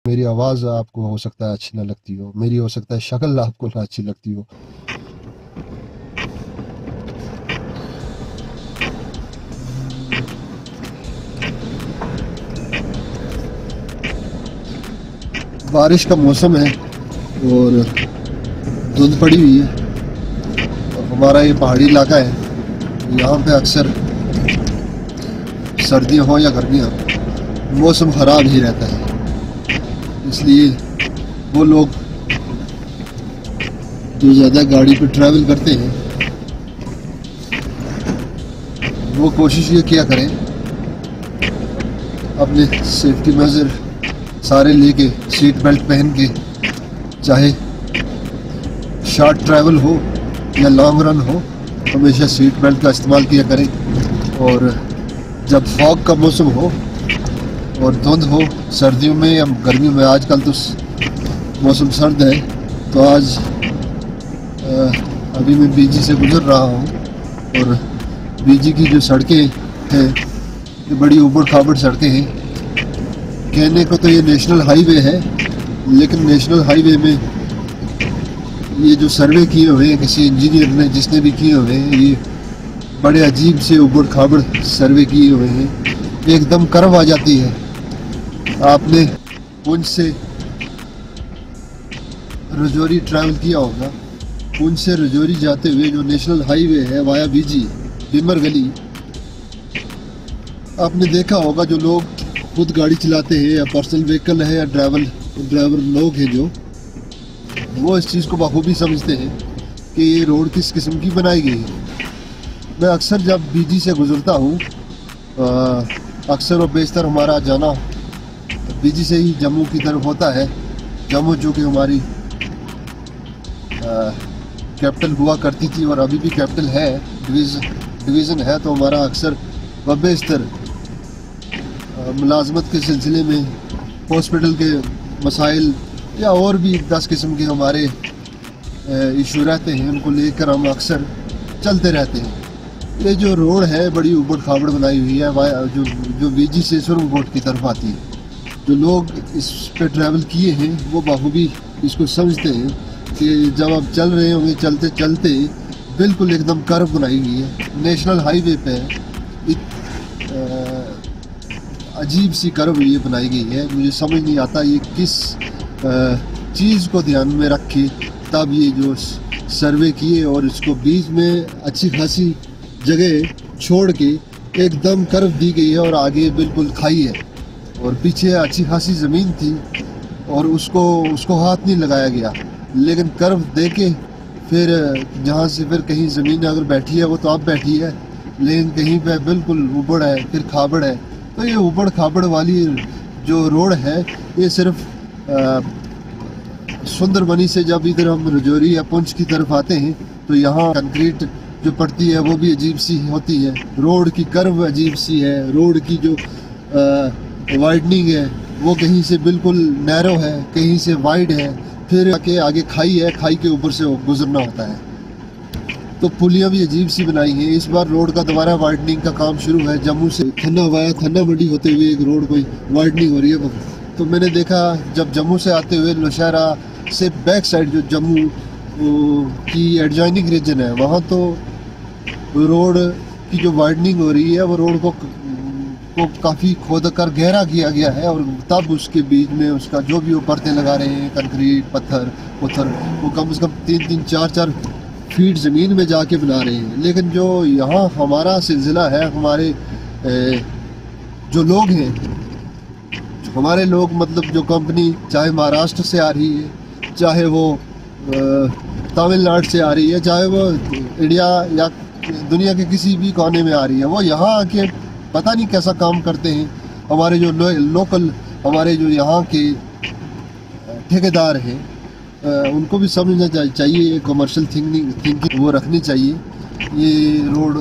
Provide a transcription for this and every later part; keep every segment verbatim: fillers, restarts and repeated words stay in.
मेरी आवाज़ आपको हो सकता है अच्छी ना लगती हो, मेरी हो सकता है शक्ल आपको ना अच्छी लगती हो। बारिश का मौसम है और धुंध पड़ी हुई है और हमारा ये पहाड़ी इलाका है। यहाँ पे अक्सर सर्दियाँ हो या गर्मियाँ, मौसम ख़राब ही रहता है। इसलिए वो लोग जो ज़्यादा गाड़ी पे ट्रैवल करते हैं वो कोशिश ये किया करें अपने सेफ्टी मेजर सारे लेके, सीट बेल्ट पहन के, चाहे शॉर्ट ट्रैवल हो या लॉन्ग रन हो, हमेशा सीट बेल्ट का इस्तेमाल किया करें। और जब फॉग का मौसम हो और धुंध हो, सर्दियों में या गर्मियों में, आजकल तो मौसम सर्द है, तो आज आ, अभी मैं बीजी से गुजर रहा हूँ और बीजी की जो सड़कें हैं ये बड़ी ऊबड़ खाबड़ सड़कें हैं। कहने को तो ये नेशनल हाईवे है, लेकिन नेशनल हाईवे में ये जो सर्वे किए हुए हैं किसी इंजीनियर ने, जिसने भी किए हुए हैं, ये बड़े अजीब से ऊबड़ खाबड़ सर्वे किए हुए हैं। एकदम कर्व आ जाती है। आपने पुंछ से रजौरी ट्रैवल किया होगा, पुंछ से रजौरी जाते हुए जो नेशनल हाईवे है वाया बीजी बिमर गली, आपने देखा होगा जो लोग खुद गाड़ी चलाते हैं या पर्सनल व्हीकल है या ड्राइवर ड्राइवर लोग हैं जो, वो इस चीज़ को बखूबी समझते हैं कि ये रोड किस किस्म की बनाई गई है। मैं अक्सर जब बीजी से गुजरता हूँ, अक्सर और बेशतर हमारा जाना बीजी से ही जम्मू की तरफ होता है। जम्मू जो कि हमारी कैपिटल हुआ करती थी और अभी भी कैपिटल है, डिवीज़न डिवीज़न है, तो हमारा अक्सर व बेशतर मुलाजमत के सिलसिले में हॉस्पिटल के मसाइल या और भी दस किस्म के हमारे इशू रहते हैं, उनको लेकर हम अक्सर चलते रहते हैं। ये जो रोड है बड़ी ऊबड़ खाबड़ बनाई हुई है, जो जो बीजी से सुरंगकोट की तरफ आती है। जो लोग इस पे ट्रैवल किए हैं वो बखूबी इसको समझते हैं कि जब आप चल रहे होंगे, चलते चलते बिल्कुल एकदम कर्व बनाई हुई है। नेशनल हाईवे पे अजीब सी कर्व ये बनाई गई है। मुझे समझ नहीं आता ये किस चीज़ को ध्यान में रखे तब ये जो सर्वे किए और इसको बीच में अच्छी खासी जगह छोड़ के एकदम कर्व दी गई है और आगे बिल्कुल खाई है और पीछे अच्छी खासी ज़मीन थी और उसको उसको हाथ नहीं लगाया गया। लेकिन कर्व दे के फिर जहाँ से फिर कहीं ज़मीन अगर बैठी है वो तो अब बैठी है, लेकिन कहीं पे बिल्कुल ऊबड़ है, फिर खाबड़ है। तो ये ऊबड़ खाबड़ वाली जो रोड है ये सिर्फ सुंदरबनी से जब इधर हम रजौरी या पुंछ की तरफ आते हैं तो यहाँ कंक्रीट जो पड़ती है वो भी अजीब सी होती है। रोड की कर्व अजीब सी है, रोड की जो वाइडनिंग है वो कहीं से बिल्कुल नैरो है, कहीं से वाइड है, फिर आके आगे खाई है, खाई के ऊपर से गुजरना होता है। तो पुलियाँ भी अजीब सी बनाई हैं। इस बार रोड का दोबारा वाइडनिंग का काम शुरू है। जम्मू से थन्ना वाया थन्ना मंडी होते हुए एक रोड कोई वाइडनिंग हो रही है। तो मैंने देखा जब जम्मू से आते हुए नौशहरा से बैक साइड जो जम्मू की एडजॉइनिंग रीजन है वहाँ तो रोड की जो वाइडनिंग हो रही है वो रोड को को काफ़ी खोद कर गहरा किया गया है और तब उसके बीच में उसका जो भी वो परतें लगा रहे हैं, कंक्रीट पत्थर पत्थर वो कम से कम तीन तीन चार चार फीट ज़मीन में जाके बना रहे हैं। लेकिन जो यहाँ हमारा सिलसिला है, हमारे जो लोग हैं, हमारे लोग मतलब जो कंपनी चाहे महाराष्ट्र से आ रही है, चाहे वो तमिलनाडु से आ रही है, चाहे वो इंडिया या दुनिया के किसी भी कोने में आ रही है, वो यहाँ आके पता नहीं कैसा काम करते हैं। हमारे जो लो, लोकल हमारे जो यहाँ के ठेकेदार हैं उनको भी समझना चाहिए, कमर्शियल थिंकिंग थिंकिंग वो रखनी चाहिए। ये रोड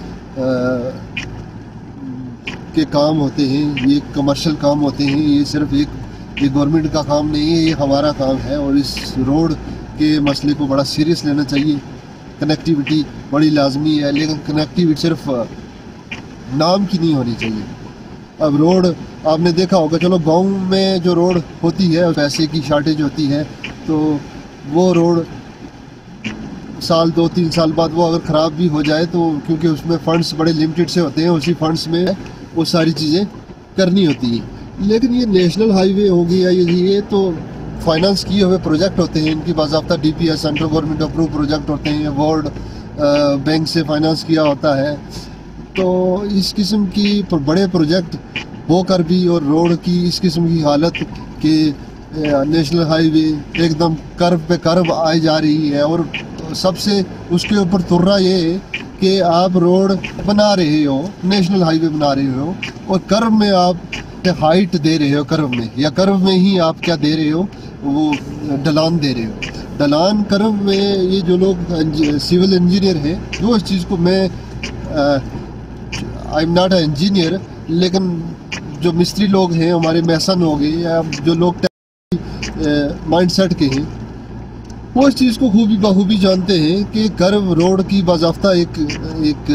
के काम होते हैं, ये कमर्शियल काम होते हैं, ये सिर्फ एक ये गवर्नमेंट का काम नहीं है, ये हमारा काम है और इस रोड के मसले को बड़ा सीरियस लेना चाहिए। कनेक्टिविटी बड़ी लाजमी है, लेकिन कनेक्टिविटी सिर्फ नाम की नहीं होनी चाहिए। अब रोड आपने देखा होगा, चलो गांव में जो रोड होती है पैसे की शॉर्टेज होती है, तो वो रोड साल दो तीन साल बाद वो अगर ख़राब भी हो जाए तो क्योंकि उसमें फंड्स बड़े लिमिटेड से होते हैं, उसी फंड्स में वो सारी चीज़ें करनी होती हैं। लेकिन ये नेशनल हाईवे हो गया, ये ये तो फाइनेंस किए हुए प्रोजेक्ट होते हैं, इनकी बाज़ाब्ता D P S central government approve project होते हैं, वर्ल्ड बैंक से फाइनेंस किया होता है। तो इस किस्म की बड़े प्रोजेक्ट होकर भी और रोड की इस किस्म की हालत कि नेशनल हाईवे एकदम कर्व पे कर्व आई जा रही है, और सबसे उसके ऊपर तुर्रा ये है कि आप रोड बना रहे हो, नेशनल हाईवे बना रहे हो, और कर्व में आप हाइट दे रहे हो, कर्व में या कर्व में ही आप क्या दे रहे हो, वो ढलान दे रहे हो। ढलान कर्व में ये जो लोग सिविल इंजीनियर हैं, वो इस चीज़ को, मैं I am not a engineer, लेकिन जो मिस्त्री लोग हैं हमारे मैसन हो गए या जो लोग माइंड सेट के हैं, वो इस चीज़ को खूबी बखूबी जानते हैं कि कर्व रोड की बाज़ाब्ता एक एक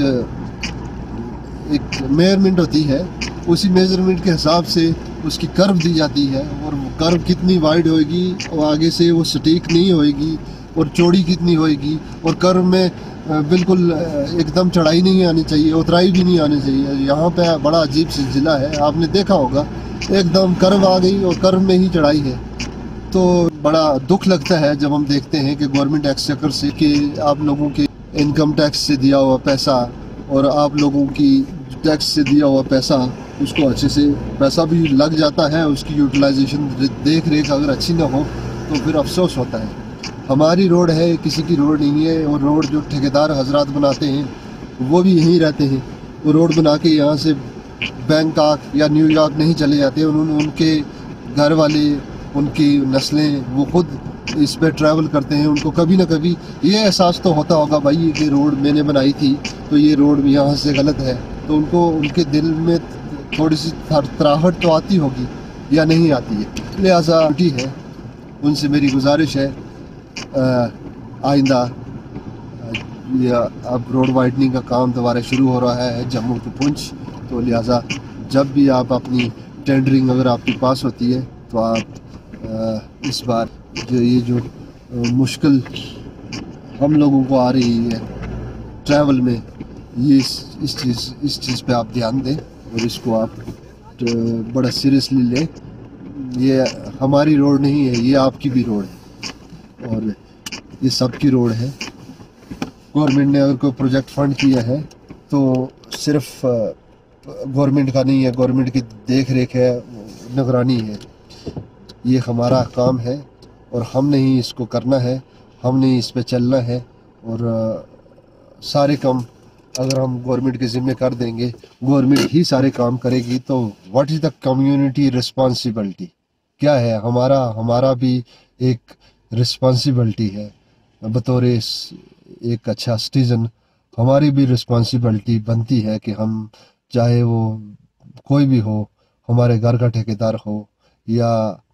एक मेजरमेंट होती है, उसी मेजरमेंट के हिसाब से उसकी कर्व दी जाती है, और वो कर्व कितनी वाइड होएगी और आगे से वो सटीक नहीं होएगी, और चौड़ी कितनी होएगी, और कर्व में बिल्कुल एकदम चढ़ाई नहीं आनी चाहिए, उतराई भी नहीं आनी चाहिए। यहाँ पे बड़ा अजीब सिलसिला है, आपने देखा होगा, एकदम कर्व आ गई और कर्व में ही चढ़ाई है। तो बड़ा दुख लगता है जब हम देखते हैं कि गवर्नमेंट एक्सचेकर से कि आप लोगों के इनकम टैक्स से दिया हुआ पैसा और आप लोगों की टैक्स से दिया हुआ पैसा, उसको अच्छे से पैसा भी लग जाता है, उसकी यूटिलाइजेशन देख रेख अगर अच्छी ना हो तो फिर अफसोस होता है। हमारी रोड है, किसी की रोड नहीं है, और रोड जो ठेकेदार हजरात बनाते हैं वो भी यहीं रहते हैं, वो रोड बना के यहाँ से बैंकॉक या न्यूयॉर्क नहीं चले जाते, उन्होंने उनके घर वाले, उनकी नस्लें, वो खुद इस पे ट्रैवल करते हैं। उनको कभी ना कभी ये एहसास तो होता होगा भाई कि रोड मैंने बनाई थी तो ये रोड यहाँ से गलत है, तो उनको उनके दिल में थोड़ी सी त्राहट तो आती होगी या नहीं आती है। लिहाजा ड्यूटी है, उनसे मेरी गुजारिश है, आइंदा या अब रोड वाइडनिंग का काम दोबारा शुरू हो रहा है जम्मू टू पुंछ, तो लिहाजा जब भी आप अपनी टेंडरिंग अगर आपके पास होती है तो आप आ, इस बार जो ये जो मुश्किल हम लोगों को आ रही है ट्रैवल में, ये इस इस चीज़ इस चीज़ पे आप ध्यान दें और इसको आप बड़ा सीरियसली लें। ये हमारी रोड नहीं है, ये आपकी भी रोड है और ये सबकी रोड है। गवर्नमेंट ने अगर कोई प्रोजेक्ट फंड किया है तो सिर्फ गवर्नमेंट का नहीं है, गवर्नमेंट की देख रेख है, निगरानी है, ये हमारा काम है और हमने ही इसको करना है, हमने ही इस पे चलना है। और आ, सारे काम अगर हम गवर्नमेंट के ज़िम्मे कर देंगे, गवर्नमेंट ही सारे काम करेगी, तो what is the community responsibility, क्या है हमारा हमारा भी एक रिस्पॉन्सिबिलिटी है बतौर एक अच्छा सिटीज़न। हमारी भी रिस्पॉन्सिबिलिटी बनती है कि हम, चाहे वो कोई भी हो, हमारे घर का ठेकेदार हो या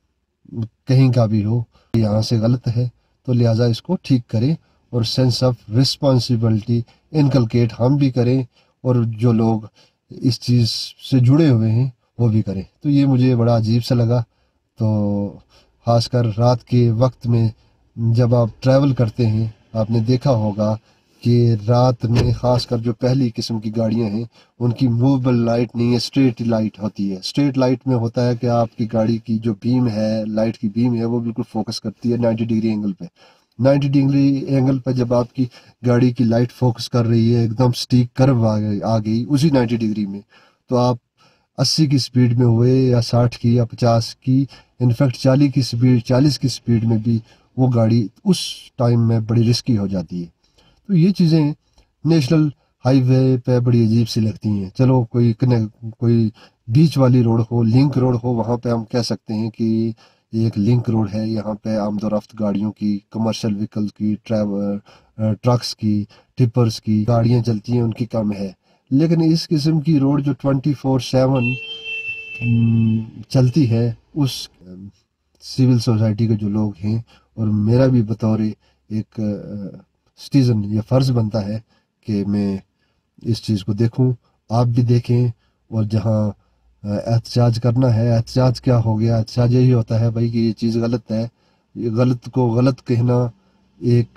कहीं का भी हो, यहाँ से गलत है तो लिहाजा इसको ठीक करें और सेंस ऑफ रिस्पॉन्सिबिलिटी इनकलकेट हम भी करें और जो लोग इस चीज़ से जुड़े हुए हैं वो भी करें। तो ये मुझे बड़ा अजीब सा लगा। तो खासकर रात के वक्त में जब आप ट्रैवल करते हैं, आपने देखा होगा कि रात में खासकर जो पहली किस्म की गाड़ियां हैं उनकी मूवेबल लाइट नहीं है, स्ट्रेट लाइट होती है। स्ट्रेट लाइट में होता है कि आपकी गाड़ी की जो बीम है, लाइट की बीम है, वो बिल्कुल फोकस करती है नाइन्टी डिग्री एंगल पे। नाइन्टी डिग्री एंगल पे जब आपकी गाड़ी की लाइट फोकस कर रही है, एकदम स्टीक कर्व आ गई आ गई उसी नाइन्टी डिग्री में, तो आप अस्सी की स्पीड में हुए या साठ की या पचास की, इनफैक्ट चालीस की स्पीड चालीस की स्पीड में भी वो गाड़ी उस टाइम में बड़ी रिस्की हो जाती है। तो ये चीज़ें नेशनल हाईवे पे बड़ी अजीब सी लगती हैं। चलो कोई कोई बीच वाली रोड हो, लिंक रोड हो, वहाँ पे हम कह सकते हैं कि ये एक लिंक रोड है, यहाँ पे आमदोरफ्त गाड़ियों की, कमर्शियल व्हीकल की, ट्रैवल ट्रक्स की, टिपर्स की गाड़ियाँ चलती हैं, उनकी कम है। लेकिन इस किस्म की रोड जो ट्वेंटी फोर सेवन चलती है, उस सिविल सोसाइटी के जो लोग हैं और मेरा भी बतौर एक सिटीज़न ये फ़र्ज़ बनता है कि मैं इस चीज़ को देखूं, आप भी देखें, और जहां एहतजाज करना है। एहतजाज क्या हो गया? एहतजाज यही होता है भाई कि ये चीज़ गलत है, ये गलत को गलत कहना एक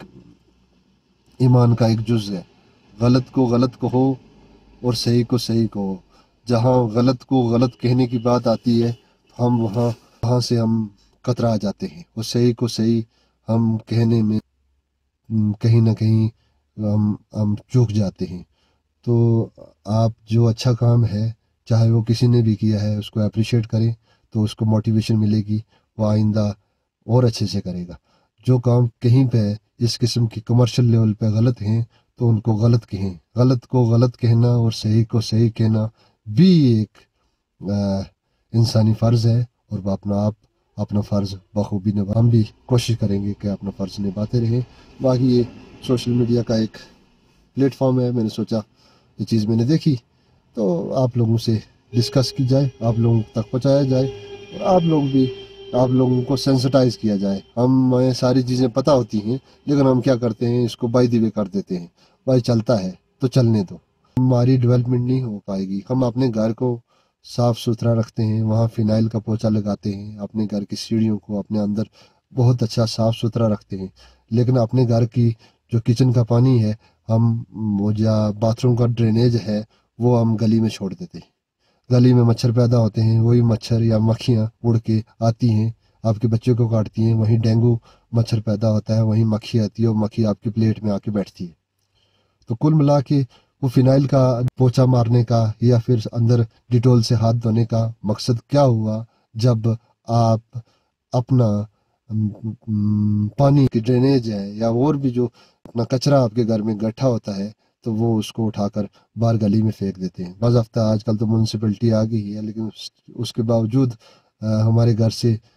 ईमान का एक जुज़ है। गलत को गलत कहो और सही को सही कहो। जहाँ गलत को गलत कहने की बात आती है हम वहाँ वहाँ से हम कतरा जाते हैं, और सही को सही हम कहने में हम्म, कहीं ना कहीं हम हम चूक जाते हैं। तो आप जो अच्छा काम है, चाहे वो किसी ने भी किया है, उसको अप्रिशिएट करें, तो उसको मोटिवेशन मिलेगी, वो आइंदा और अच्छे से करेगा। जो काम कहीं पे इस किस्म की कमर्शियल लेवल पे गलत हैं, तो उनको गलत कहें। गलत को गलत कहना और सही को सही कहना भी एक अ, इंसानी फ़र्ज़ है, और वो अपना आप अपना फ़र्ज़ बखूबी निभा। हम भी कोशिश करेंगे कि अपना फ़र्ज़ निभाते रहें। बाकी ये सोशल मीडिया का एक प्लेटफॉर्म है, मैंने सोचा ये चीज़ मैंने देखी तो आप लोगों से डिस्कस की जाए, आप लोगों तक पहुंचाया जाए, और आप लोग भी आप लोगों को सेंसिटाइज किया जाए। हमें सारी चीज़ें पता होती हैं, लेकिन हम क्या करते हैं, इसको बाय द वे कर देते हैं। भाई चलता है तो चलने दो, हमारी डेवलपमेंट नहीं हो पाएगी। हम अपने घर को साफ़ सुथरा रखते हैं, वहाँ फिनाइल का पोछा लगाते हैं, अपने घर की सीढ़ियों को अपने अंदर बहुत अच्छा साफ़ सुथरा रखते हैं, लेकिन अपने घर की जो किचन का पानी है, हम वो या बाथरूम का ड्रेनेज है, वो हम गली में छोड़ देते हैं। गली में मच्छर पैदा होते हैं, वही मच्छर या मक्खियाँ उड़ के आती हैं, आपके बच्चों को काटती हैं, वहीं डेंगू मच्छर पैदा होता है, वहीं मक्खी आती है और मक्खी आपकी प्लेट में आके बैठती है। तो कुल मिला के वो फिनाइल का पोछा मारने का या फिर अंदर डिटोल से हाथ धोने का मकसद क्या हुआ? जब आप अपना अम, अम, पानी की ड्रेनेज है या और भी जो अपना कचरा आपके घर में इकट्ठा होता है, तो वो उसको उठाकर बाहर गली में फेंक देते हैं। बाज़ाफ्ता आजकल तो म्यूनसिपलिटी आ गई है, लेकिन उस, उसके बावजूद अ, हमारे घर से अ,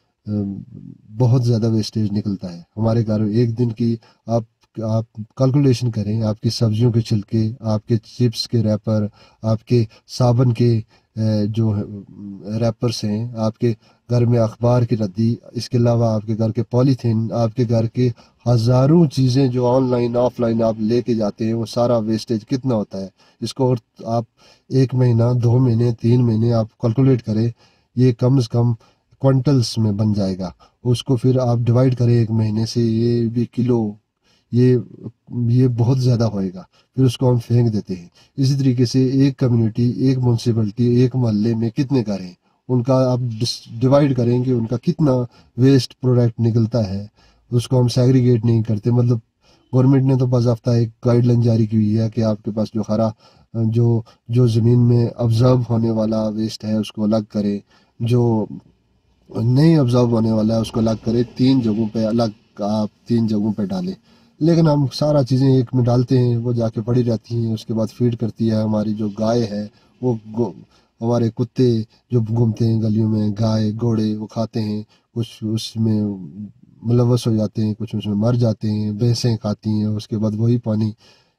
बहुत ज़्यादा वेस्टेज निकलता है। हमारे घर में एक दिन की आप आप कैलकुलेशन करें, आपकी सब्जियों के छिलके, आपके चिप्स के रैपर, आपके साबुन के अ, जो रैपर्स हैं, आपके घर में अखबार की रद्दी, इसके अलावा आपके घर के पॉलीथीन, आपके घर के हज़ारों चीज़ें जो ऑनलाइन ऑफलाइन आप लेके जाते हैं, वो सारा वेस्टेज कितना होता है? इसको और आप एक महीना, दो महीने, तीन महीने आप कैलकुलेट करें, ये कम से कम क्विंटल्स में बन जाएगा। उसको फिर आप डिवाइड करें एक महीने से, ये भी किलो, ये ये बहुत ज़्यादा होएगा। फिर उसको हम फेंक देते हैं। इसी तरीके से एक कम्युनिटी, एक म्यूनसिपलिटी, एक मोहल्ले में कितने घर हैं, उनका आप डिवाइड करेंगे, उनका कितना वेस्ट प्रोडक्ट निकलता है, उसको हम सेग्रीगेट नहीं करते। मतलब गवर्नमेंट ने तो बाज़ाफ्ता एक गाइडलाइन जारी की हुई है कि आपके पास जो हरा जो जो ज़मीन में ऑब्जर्व होने वाला वेस्ट है उसको अलग करें, जो नहीं ऑब्जर्व होने वाला है उसको अलग करें, तीन जगहों पे अलग आप तीन जगहों पे डालें। लेकिन हम सारा चीज़ें एक में डालते हैं, वो जाके पड़ी रहती हैं, उसके बाद फीड करती है हमारी जो गाय है, वो गो- हमारे कुत्ते जो घूमते हैं गलियों में, गाय घोड़े वो खाते हैं, कुछ उसमें मुलवस हो जाते हैं, कुछ उसमें मर जाते हैं, भैंसें खाती हैं, उसके बाद वही पानी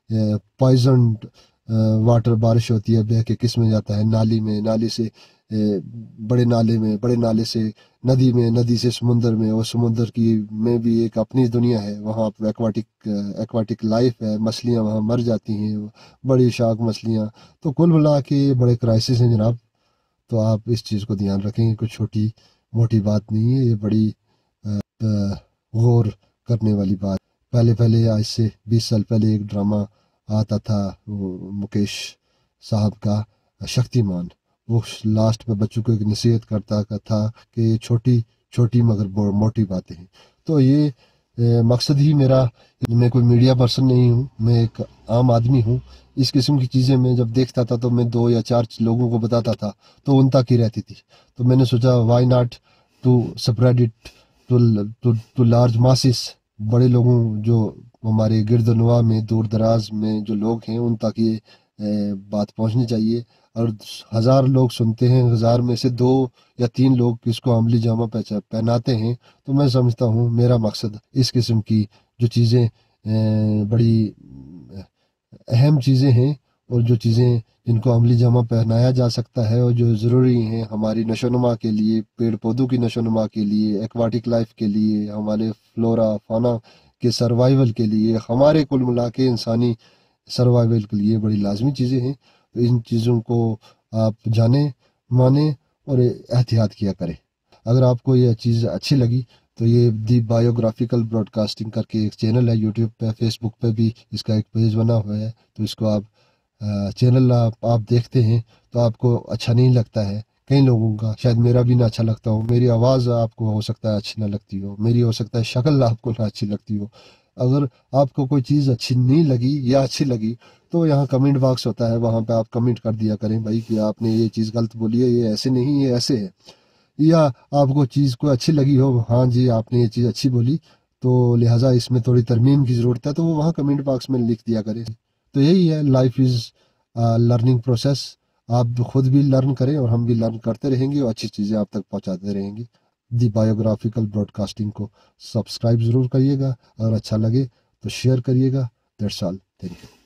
पॉइजन वाटर बारिश होती है, बह के किस में जाता है, नाली में, नाली से अ, बड़े नाले में, बड़े नाले से नदी में, नदी से समुंदर में, और समुंदर की में भी एक अपनी दुनिया है, वहाँ पे एक्वाटिक एक्वाटिक लाइफ है, मछलियाँ वहाँ मर जाती हैं, बड़ी शार्क मछलियाँ। तो कुल मिला के ये बड़े क्राइसिस हैं जनाब। तो आप इस चीज़ को ध्यान रखेंगे, कुछ छोटी मोटी बात नहीं है, ये बड़ी अ, अ, गौर करने वाली बात। पहले पहले आज से बीस साल पहले एक ड्रामा आता था, वो मुकेश साहब का शक्तिमान। वो लास्ट में बच्चों को एक नसीहत करता का था कि ये छोटी छोटी मगर बो- मोटी बातें हैं। तो ये अ, मकसद ही मेरा, मैं कोई मीडिया पर्सन नहीं हूँ, मैं एक आम आदमी हूँ। इस किस्म की चीज़ें मैं जब देखता था तो मैं दो या चार लोगों को बताता था, तो उन तक ही रहती थी। तो मैंने सोचा why not to spread it to to to large masses. बड़े लोगों जो हमारे गिरदनवा में, दूर दराज में जो लोग हैं, उन तक ये अ, बात पहुंचनी चाहिए। और हजार लोग सुनते हैं, हजार में से दो या तीन लोग इसको अमली जामा पहचा पहनाते हैं, तो मैं समझता हूँ मेरा मकसद इस किस्म की जो चीज़ें अ, बड़ी अ, अहम चीज़ें हैं, और जो चीज़ें जिनको अमली जामा पहनाया जा सकता है और जो ज़रूरी हैं हमारी नशोनुमा के लिए, पेड़ पौधों की नशोनुमा के लिए, एक्वाटिक लाइफ के लिए, हमारे फ्लोरा फाना के सर्वाइवल के लिए, हमारे कुल मिला के इंसानी सर्वाइवल के लिए बड़ी लाजमी चीज़ें हैं। तो इन चीज़ों को आप जाने माने और एहतियात किया करें। अगर आपको ये चीज़ अच्छी लगी तो ये दी बायोग्राफिकल ब्रॉडकास्टिंग करके एक चैनल है यूट्यूब पे, फेसबुक पे भी इसका एक पेज बना हुआ है, तो इसको आप चैनल आप, आप देखते हैं तो आपको अच्छा नहीं लगता है। कई लोगों का, शायद मेरा भी ना अच्छा लगता हो, मेरी आवाज़ आपको हो सकता है अच्छी ना लगती हो, मेरी हो सकता है शक्ल आपको ना अच्छी लगती हो। अगर आपको कोई चीज़ अच्छी नहीं लगी या अच्छी लगी तो यहाँ कमेंट बॉक्स होता है, वहाँ पे आप कमेंट कर दिया करें भाई कि आपने ये चीज़ गलत बोली है, ये ऐसे नहीं, ये ऐसे है। या आपको चीज़ को अच्छी लगी हो, हाँ जी आपने ये चीज़ अच्छी बोली तो लिहाजा इसमें थोड़ी तरमीम की ज़रूरत है, तो वो वहाँ कमेंट बॉक्स में लिख दिया करें। तो यही है, लाइफ इज़ लर्निंग प्रोसेस। आप खुद भी लर्न करें और हम भी लर्न करते रहेंगे और अच्छी चीज़ें आप तक पहुँचाते रहेंगे। दी बायोग्राफिकल ब्रॉडकास्टिंग को सब्सक्राइब ज़रूर करिएगा, अगर अच्छा लगे तो शेयर करिएगा। That's all, thank you.